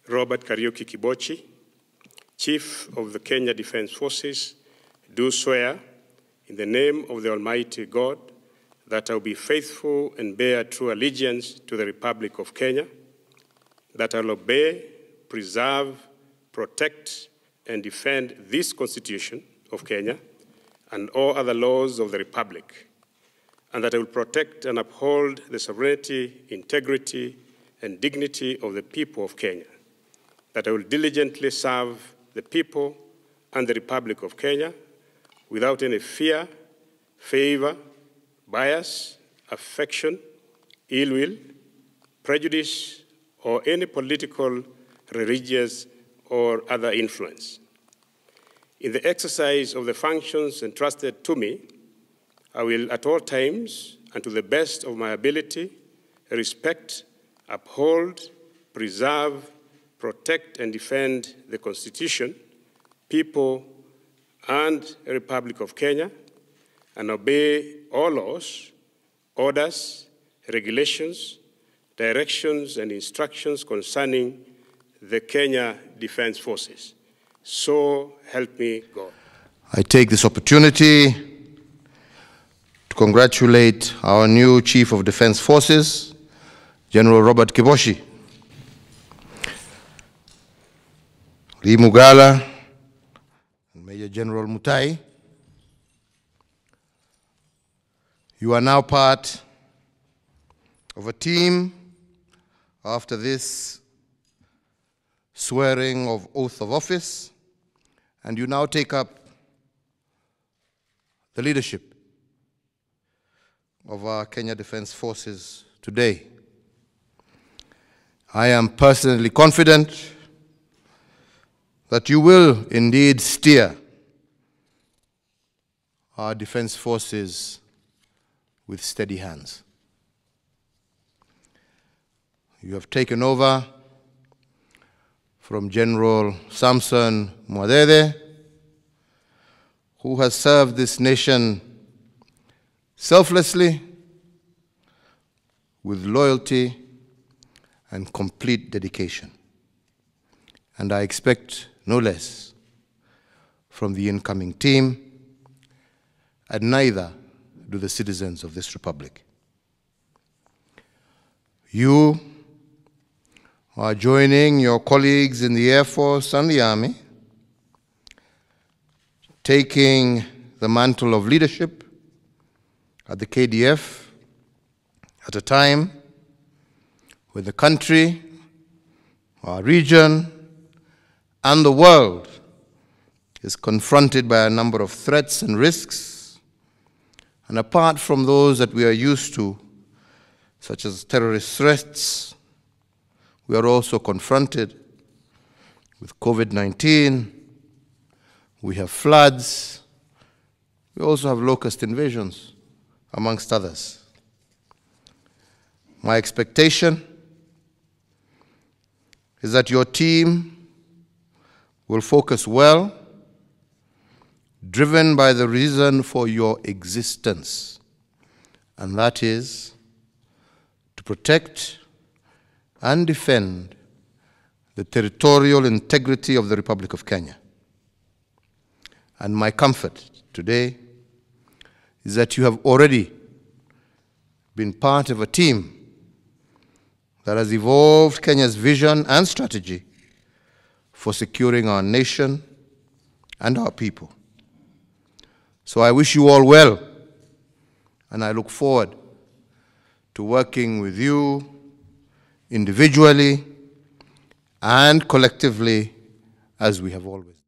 Robert Kariuki Kibochi, Chief of the Kenya Defence Forces, do swear in the name of the Almighty God that I will be faithful and bear true allegiance to the Republic of Kenya, that I will obey, preserve, protect, and defend this Constitution of Kenya and all other laws of the Republic, and that I will protect and uphold the sovereignty, integrity, and dignity of the people of Kenya, that I will diligently serve the people and the Republic of Kenya without any fear, favor, bias, affection, ill will, prejudice, or any political, religious, or other influence. In the exercise of the functions entrusted to me, I will at all times and to the best of my ability respect, uphold, preserve, protect, and defend the Constitution, people, and the Republic of Kenya, and obey all laws, orders, regulations, directions, and instructions concerning the Kenya Defence Forces. So help me God. I take this opportunity to congratulate our new Chief of Defence Forces, General Robert Kibochi. Lee Mugala and Major General Mutai, you are now part of a team after this swearing of oath of office, and you now take up the leadership of our Kenya Defence Forces today. I am personally confident that you will indeed steer our defence forces with steady hands. You have taken over from General Samson Mwadede, who has served this nation selflessly, with loyalty and complete dedication. And I expect no less from the incoming team, and neither do the citizens of this republic. You are joining your colleagues in the Air Force and the Army, taking the mantle of leadership at the KDF at a time when the country, our region, and the world is confronted by a number of threats and risks. And apart from those that we are used to, such as terrorist threats, we are also confronted with COVID-19, we have floods, we also have locust invasions, amongst others. My expectation is that your team will focus well, driven by the reason for your existence, and that is to protect and defend the territorial integrity of the Republic of Kenya. And my comfort today is that you have already been part of a team that has evolved Kenya's vision and strategy for securing our nation and our people. So I wish you all well, and I look forward to working with you individually and collectively as we have always.